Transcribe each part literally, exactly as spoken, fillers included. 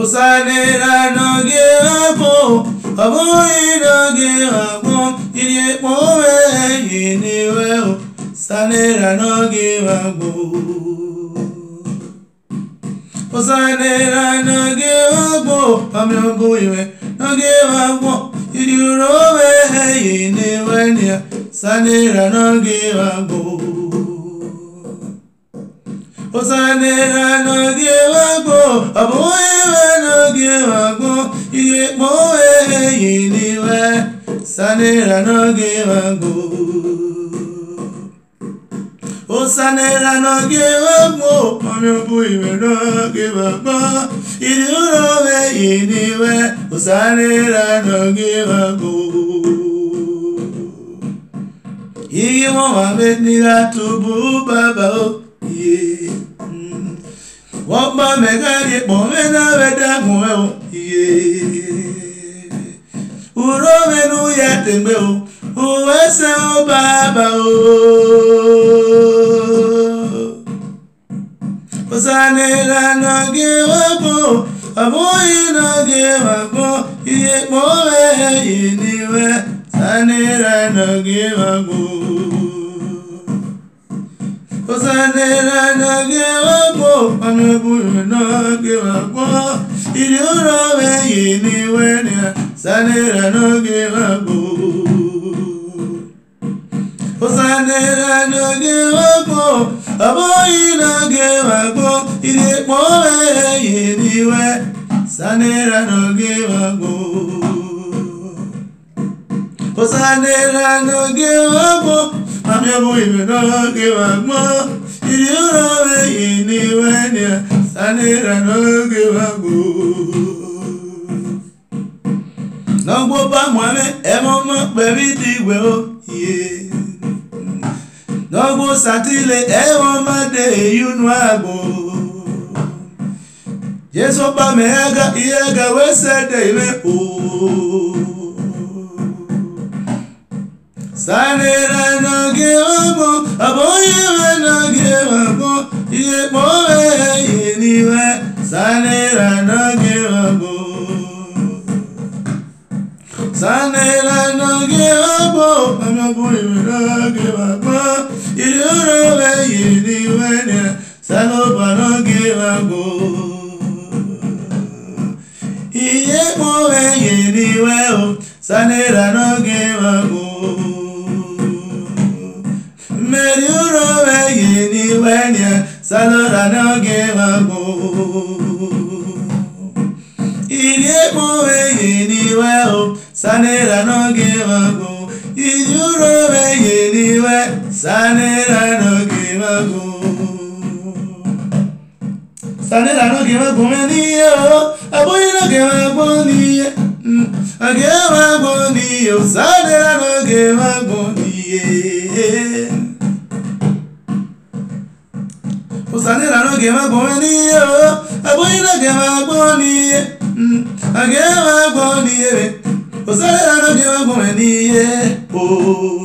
Osanera no gewapo, aboyi no gewapo, iye mowe yiniwe. Osanera no gewapo, Osanera no gewapo, amyobuiwe no gewapo, iye mowe yiniwe. Osanera no gewapo. Osanera no gewapo, aboye no gewapo, iye mowe yiniwe. Osanera no gewapo. Osanera no gewapo, aboye no gewapo, iye mowe yiniwe. Osanera no gewapo. Iye mowe niga tubu baba o. Yeah. Mm. What my mega moment of a damo, yeah. Uromenu yet and bill, who was so baba. Osanera no give up, a boy no give up, yet more anywhere. Sanera no give up. Osanera no gewapo, amyobuiwe no gewapo, iye mowe yiniwe. Osanera no gewapo. Osanera no gewapo, aboyi no gewapo, iye mowe yiniwe. Osanera no gewapo. Osanera no gewapo, amyobuiwe no gewapo, iye mowe yiniwe. Osanera no gewapo. Nongbo ba mwame emomo pebi digwe o ye. Nongbo satile emomo de yunu agbo. Yeso ba mega iega wese de me o. Sanera no gewapo, aboye no gewapo, iye mowe yiniwe. Sanera no gewapo. Sanera no gewapo, amyobuiwe no gewapo, iye mowe yiniwe. Sanoba no gewapo, iye mowe yiniwe. Sanera no gewapo. Meri urowe yiniwe. Sanera no gewapo. Iye mowe yiniwe. Sanera no gewapo, iye mowe yiniwe. Sanera no gewapo. Sanera no gewapo niye o, aboyi no gewapo niye. Gewapo niye o, sanera no gewapo niye. Osanera no gewapo niye o, aboyi no gewapo niye. Gewapo niye. Osanera no gewapo niye o.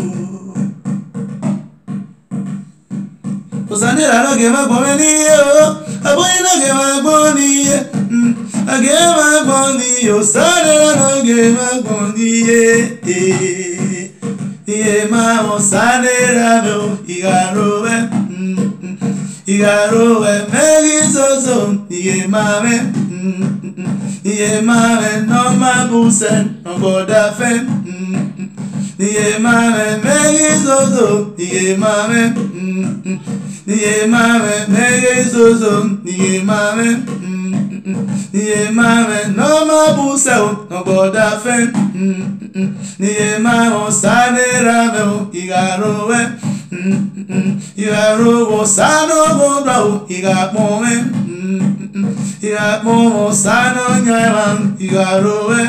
Osanera no gewapo niye o, aboyi no gewapo niye. Gewapo niye. Osanera no gewapo niye. Iye ma osanera me igarowe, igarowe megi soso. Iye ma me. Iye mame no mabusen no goda fe. Iye mame megi zozo. Iye mame. Iye mame megi zozo. Iye mame. Iye mame no mabusen no goda fe. Iye mame osanera me igarowe. Igarowe sano goda igapome. Igapo sano nyaman igarowe.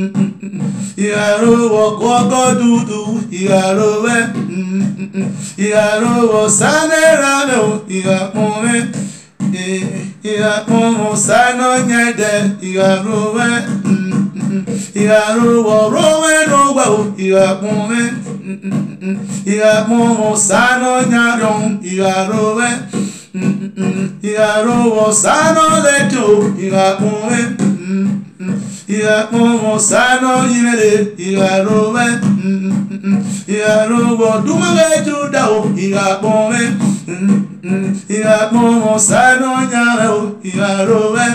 Igarowe koko dudu igarowe. Igarowe sanera me igapome. Igapo sano nyade igarowe. Igarowe rowe rowe igapome. Igapo sano nyaron igarowe. Igaro sano leto, igapome, igapome sano yimele, igaro we, igaro dumage judao, igapome, igapome sano nyao, igaro we,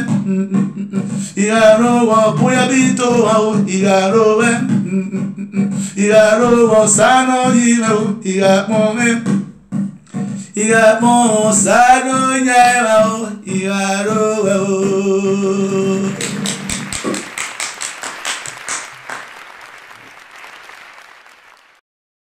igaro puya bito ao, igaro we, igaro sano yimele, igapome. Iga mo sano nyao, igaro.